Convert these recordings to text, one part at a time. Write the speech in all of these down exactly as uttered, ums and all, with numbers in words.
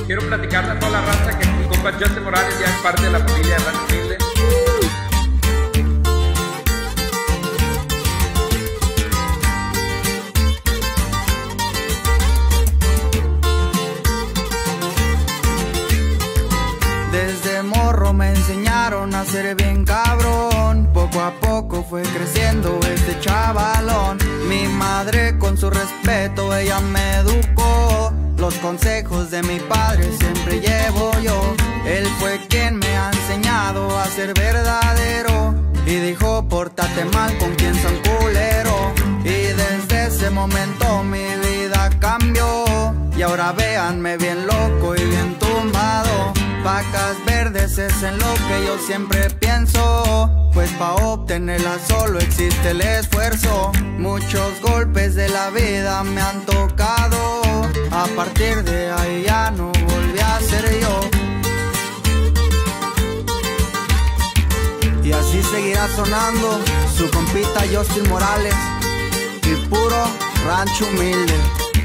Quiero platicarle a toda la raza que mi compa Justin Morales ya es parte de la familia de Rancho Humilde. Desde morro me enseñaron a ser bien cabrón. Poco a poco fue creciendo este chavalón. Mi madre con su respeto, ella me educó. Los consejos de mi padre siempre llevo yo. Él fue quien me ha enseñado a ser verdadero. Y dijo, pórtate mal con quien son culero. Y desde ese momento mi vida cambió. Y ahora véanme bien loco y bien tumbado. Vacas verdes es en lo que yo siempre pienso, pues pa' obtenerla solo existe el esfuerzo. Muchos golpes de la vida me han tocado. A partir de ahí ya no volví a ser yo. Y así seguirá sonando su compita Justin Morales y puro Rancho Humilde.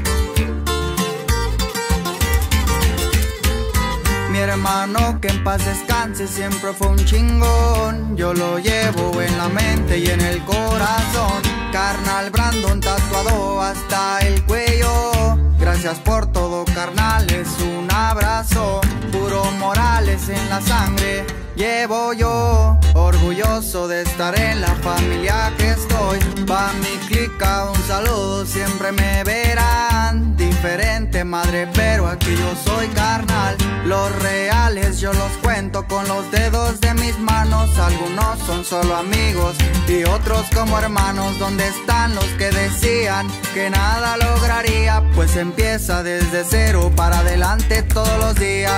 Mi hermano que en paz descanse siempre fue un chingón. Yo lo llevo en la mente y en el corazón. Carnal Brandon tatuado hasta el cuello. Gracias por todo, carnal, es un abrazo. Puro Morales en la sangre llevo yo. Orgulloso de estar en la familia que estoy. Pa' mi clica un saludo, siempre me verán. Diferente madre, pero aquí yo soy carnal. Los reales yo los cuento con los dedos de mis manos. Algunos son solo amigos y otros como hermanos. ¿Dónde están los que decían que nada lograría? Pues empieza desde cero para adelante todos los días.